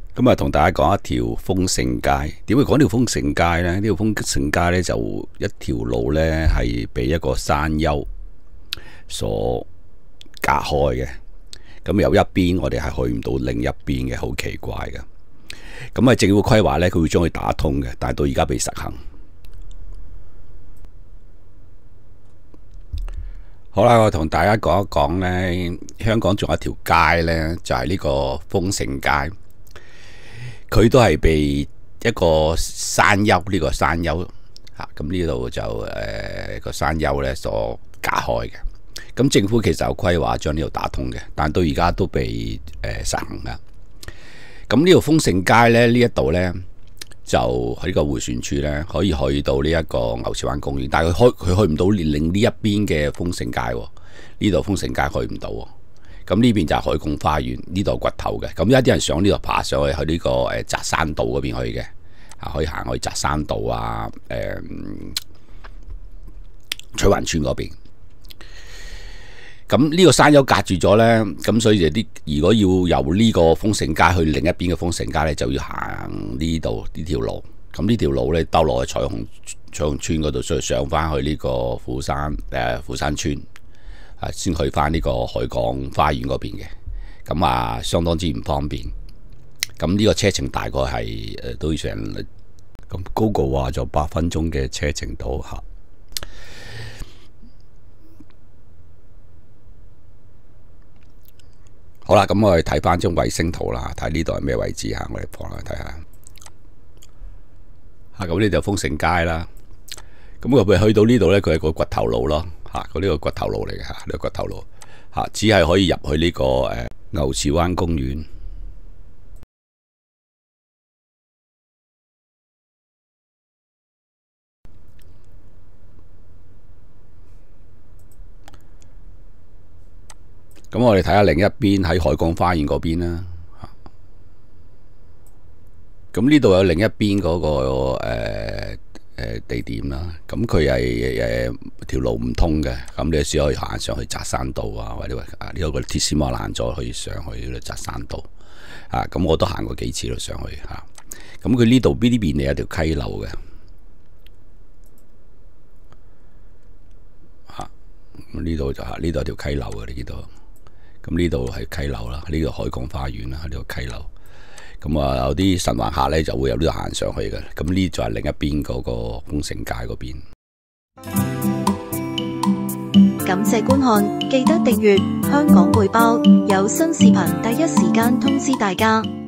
咁啊，同大家講一條豐盛街。點會講條豐盛街呢？呢條豐盛街呢，就一條路呢，係被一個山丘所隔開嘅。咁有一邊我哋係去唔到另一邊嘅，好奇怪嘅。咁啊，政府規劃呢，佢會將佢打通嘅，但係到而家未實行。好啦，我同大家講一講呢，香港仲有一條街呢，就係呢個豐盛街。佢都係被一個山丘，呢個山丘嚇，咁呢度就個山丘咧所隔開嘅。咁政府其實有規劃將呢度打通嘅，但到而家都被實行噶。咁呢度豐盛街咧，呢一度咧就喺呢個迴旋處咧，可以去到呢一個牛池灣公園，但係佢去唔到另呢一邊嘅豐盛街喎。呢度豐盛街去唔到喎。咁呢邊就係海貢花園，呢度掘頭嘅。咁有一啲人上呢度爬上去，去呢個扎山道嗰邊去嘅，可以行去扎山道啊，取環村嗰邊。咁呢個山丘隔住咗呢，咁所以就如果要由呢個豐盛街去另一邊嘅豐盛街呢，就要行呢度呢條路。咁呢條路呢，兜落去彩虹村嗰度，所以上翻去呢個虎山村。先去翻呢個海港花園嗰邊嘅，咁啊相當之唔方便。咁呢個車程大概係都要成咁Google話就8分鐘嘅車程到嚇。好啦，咁我哋睇翻張衛星圖啦，睇呢度係咩位置嚇，我哋放落去睇下。咁呢就豐盛街啦。咁佢去到呢度呢，佢係個掘頭路咯。佢呢個掘頭路嚟嘅嚇，呢個掘頭路只係可以入去呢個牛池灣公園。咁我哋睇下另一邊喺海港花園嗰邊啦。咁呢度有另一邊嗰個地點啦，咁佢係條路唔通嘅，咁你只可以行上去扎山道啊，或者話呢個鐵絲網攔咗可以上去呢個扎山道啊，咁我都行過幾次咯上去嚇。咁佢呢度呢邊你有條溪流嘅嚇，咁呢度就係呢度有條溪流嘅，你見到？咁呢度係溪流啦，呢度海港花園啦，呢個溪流。咁啊，有啲神環客咧就會有呢度行上去嘅。咁呢就係另一邊嗰個豐盛街嗰邊。 感謝觀看，記得訂閱香港背包，有新視頻第一時間通知大家。